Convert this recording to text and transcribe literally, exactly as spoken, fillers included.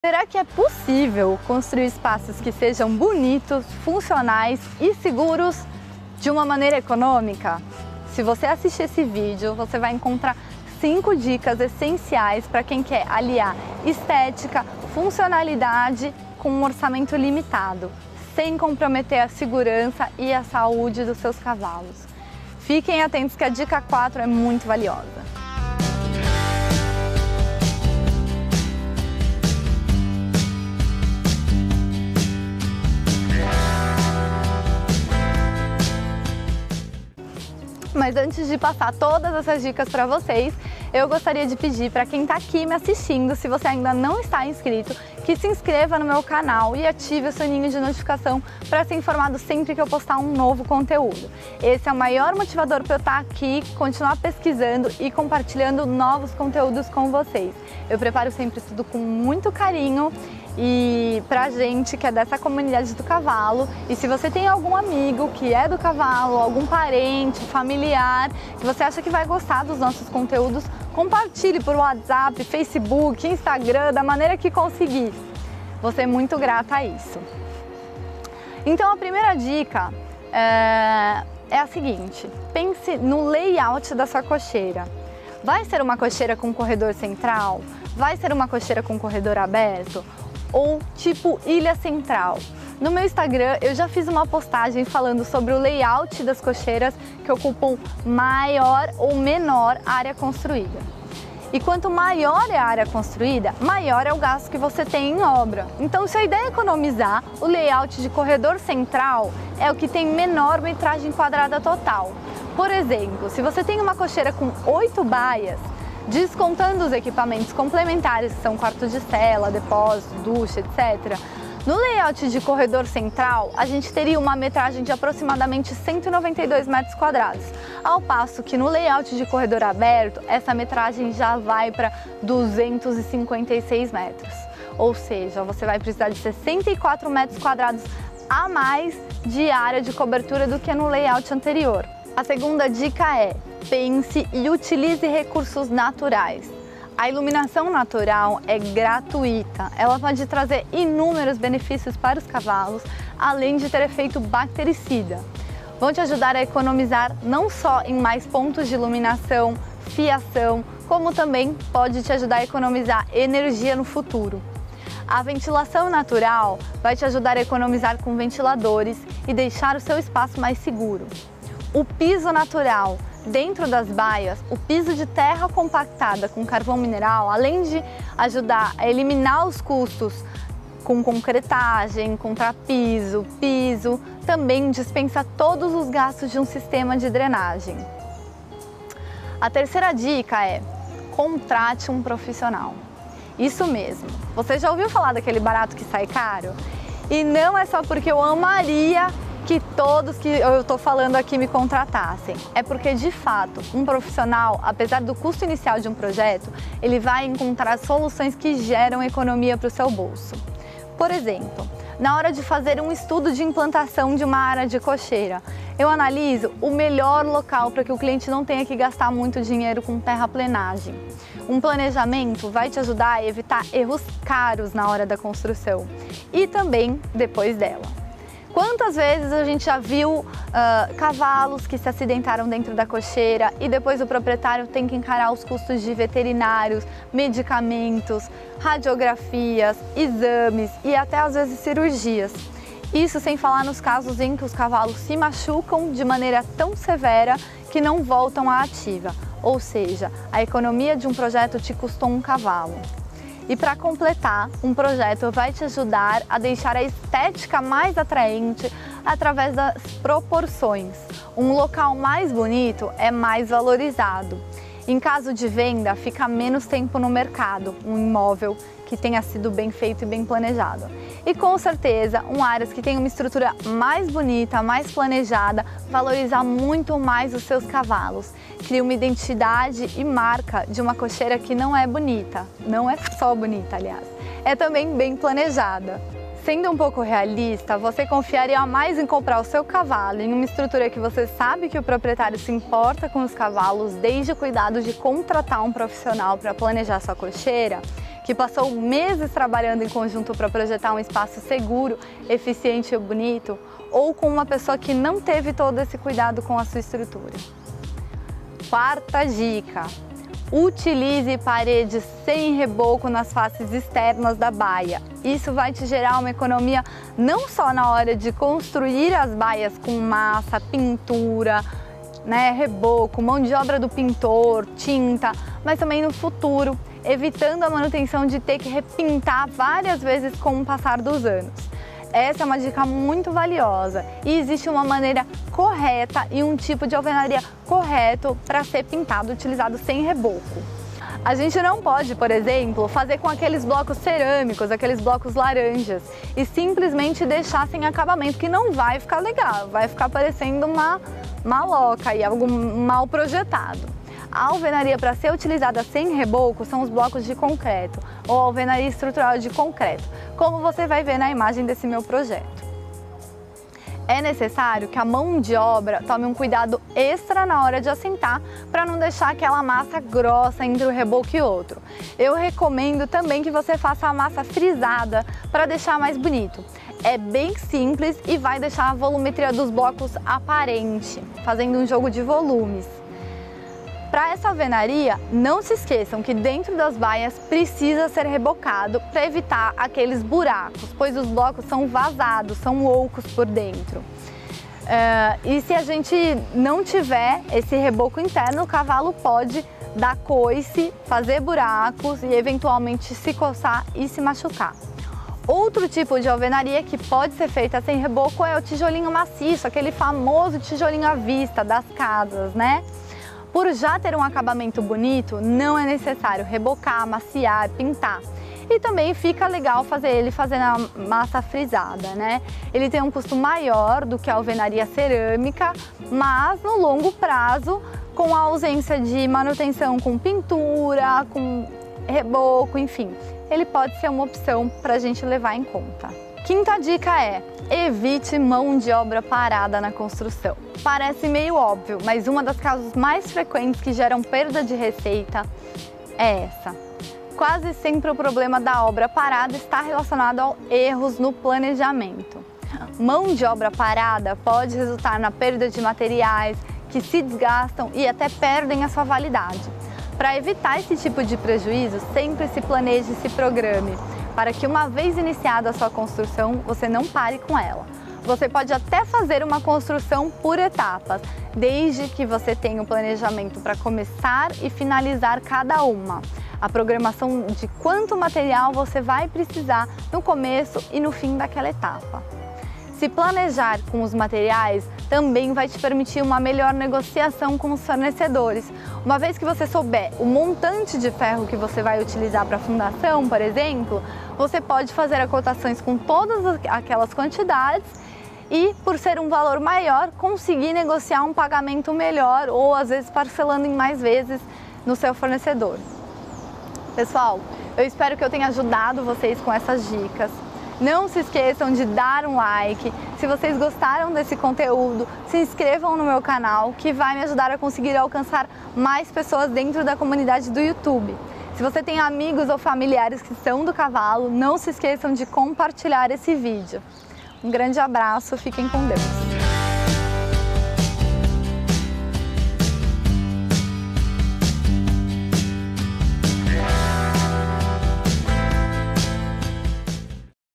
Será que é possível construir espaços que sejam bonitos, funcionais e seguros de uma maneira econômica? Se você assistir esse vídeo, você vai encontrar cinco dicas essenciais para quem quer aliar estética, funcionalidade com um orçamento limitado, sem comprometer a segurança e a saúde dos seus cavalos. Fiquem atentos que a dica quatro é muito valiosa. Mas antes de passar todas essas dicas para vocês, eu gostaria de pedir para quem está aqui me assistindo, se você ainda não está inscrito, que se inscreva no meu canal e ative o sininho de notificação para ser informado sempre que eu postar um novo conteúdo. Esse é o maior motivador para eu estar aqui, continuar pesquisando e compartilhando novos conteúdos com vocês. Eu preparo sempre tudo com muito carinho e pra gente que é dessa comunidade do cavalo, e se você tem algum amigo que é do cavalo, algum parente, familiar, que você acha que vai gostar dos nossos conteúdos, compartilhe por WhatsApp, Facebook, Instagram, da maneira que conseguir. Vou ser muito grata a isso. Então a primeira dica é, é a seguinte: pense no layout da sua cocheira. Vai ser uma cocheira com corredor central? Vai ser uma cocheira com corredor aberto? Ou tipo ilha central? No meu Instagram eu já fiz uma postagem falando sobre o layout das cocheiras que ocupam maior ou menor área construída. E quanto maior é a área construída, maior é o gasto que você tem em obra. Então, se a ideia é economizar, o layout de corredor central é o que tem menor metragem quadrada total. Por exemplo, se você tem uma cocheira com oito baias, descontando os equipamentos complementares, que são quarto de cela, depósito, ducha, etcétera, no layout de corredor central, a gente teria uma metragem de aproximadamente cento e noventa e dois metros quadrados, ao passo que no layout de corredor aberto, essa metragem já vai para duzentos e cinquenta e seis metros. Ou seja, você vai precisar de sessenta e quatro metros quadrados a mais de área de cobertura do que no layout anterior. A segunda dica é: pense e utilize recursos naturais. A iluminação natural é gratuita, ela pode trazer inúmeros benefícios para os cavalos, além de ter efeito bactericida. Vão te ajudar a economizar não só em mais pontos de iluminação, fiação, como também pode te ajudar a economizar energia no futuro. A ventilação natural vai te ajudar a economizar com ventiladores e deixar o seu espaço mais seguro. O piso natural. Dentro das baias, o piso de terra compactada com carvão mineral, além de ajudar a eliminar os custos com concretagem, contrapiso, piso, também dispensa todos os gastos de um sistema de drenagem. A terceira dica é: contrate um profissional. Isso mesmo, você já ouviu falar daquele barato que sai caro? E não é só porque eu amaria que todos que eu estou falando aqui me contratassem. É porque, de fato, um profissional, apesar do custo inicial de um projeto, ele vai encontrar soluções que geram economia para o seu bolso. Por exemplo, na hora de fazer um estudo de implantação de uma área de cocheira, eu analiso o melhor local para que o cliente não tenha que gastar muito dinheiro com terraplenagem. Um planejamento vai te ajudar a evitar erros caros na hora da construção e também depois dela. Quantas vezes a gente já viu uh, cavalos que se acidentaram dentro da cocheira e depois o proprietário tem que encarar os custos de veterinários, medicamentos, radiografias, exames e até às vezes cirurgias. Isso sem falar nos casos em que os cavalos se machucam de maneira tão severa que não voltam à ativa. Ou seja, a economia de um projeto te custou um cavalo. E para completar, um projeto vai te ajudar a deixar a estética mais atraente através das proporções. Um local mais bonito é mais valorizado. Em caso de venda, fica menos tempo no mercado, um imóvel que tenha sido bem feito e bem planejado. E com certeza, um Aras que tem uma estrutura mais bonita, mais planejada, valoriza muito mais os seus cavalos. Cria uma identidade e marca de uma cocheira que não é bonita, não é só bonita, aliás, é também bem planejada. Sendo um pouco realista, você confiaria mais em comprar o seu cavalo em uma estrutura que você sabe que o proprietário se importa com os cavalos, desde o cuidado de contratar um profissional para planejar sua cocheira, que passou meses trabalhando em conjunto para projetar um espaço seguro, eficiente e bonito, ou com uma pessoa que não teve todo esse cuidado com a sua estrutura. Quarta dica: utilize paredes sem reboco nas faces externas da baia. Isso vai te gerar uma economia não só na hora de construir as baias com massa, pintura, né, reboco, mão de obra do pintor, tinta, mas também no futuro, evitando a manutenção de ter que repintar várias vezes com o passar dos anos. Essa é uma dica muito valiosa e existe uma maneira correta e um tipo de alvenaria correto para ser pintado, utilizado sem reboco. A gente não pode, por exemplo, fazer com aqueles blocos cerâmicos, aqueles blocos laranjas e simplesmente deixar sem acabamento, que não vai ficar legal, vai ficar parecendo uma maloca e algo mal projetado. A alvenaria para ser utilizada sem reboco são os blocos de concreto ou alvenaria estrutural de concreto, como você vai ver na imagem desse meu projeto. É necessário que a mão de obra tome um cuidado extra na hora de assentar para não deixar aquela massa grossa entre o reboco e outro. Eu recomendo também que você faça a massa frisada para deixar mais bonito. É bem simples e vai deixar a volumetria dos blocos aparente, fazendo um jogo de volumes. Para essa alvenaria, não se esqueçam que dentro das baias precisa ser rebocado para evitar aqueles buracos, pois os blocos são vazados, são ocos por dentro. Uh, e se a gente não tiver esse reboco interno, o cavalo pode dar coice, fazer buracos e eventualmente se coçar e se machucar. Outro tipo de alvenaria que pode ser feita sem reboco é o tijolinho maciço, aquele famoso tijolinho à vista das casas, né? Por já ter um acabamento bonito, não é necessário rebocar, maciar, pintar. E também fica legal fazer ele fazendo a massa frisada, né? Ele tem um custo maior do que a alvenaria cerâmica, mas no longo prazo, com a ausência de manutenção com pintura, com reboco, enfim, ele pode ser uma opção para a gente levar em conta. Quinta dica é: evite mão de obra parada na construção. Parece meio óbvio, mas uma das causas mais frequentes que geram perda de receita é essa. Quase sempre o problema da obra parada está relacionado a erros no planejamento. Mão de obra parada pode resultar na perda de materiais que se desgastam e até perdem a sua validade. Para evitar esse tipo de prejuízo, sempre se planeje e se programe, para que uma vez iniciada a sua construção, você não pare com ela. Você pode até fazer uma construção por etapas, desde que você tenha um planejamento para começar e finalizar cada uma. A programação de quanto material você vai precisar no começo e no fim daquela etapa. Se planejar com os materiais também vai te permitir uma melhor negociação com os fornecedores. Uma vez que você souber o montante de ferro que você vai utilizar para a fundação, por exemplo, você pode fazer as cotações com todas aquelas quantidades e, por ser um valor maior, conseguir negociar um pagamento melhor ou às vezes parcelando em mais vezes no seu fornecedor. Pessoal, eu espero que eu tenha ajudado vocês com essas dicas. Não se esqueçam de dar um like. Se vocês gostaram desse conteúdo, se inscrevam no meu canal, que vai me ajudar a conseguir alcançar mais pessoas dentro da comunidade do YouTube. Se você tem amigos ou familiares que são do cavalo, não se esqueçam de compartilhar esse vídeo. Um grande abraço, fiquem com Deus!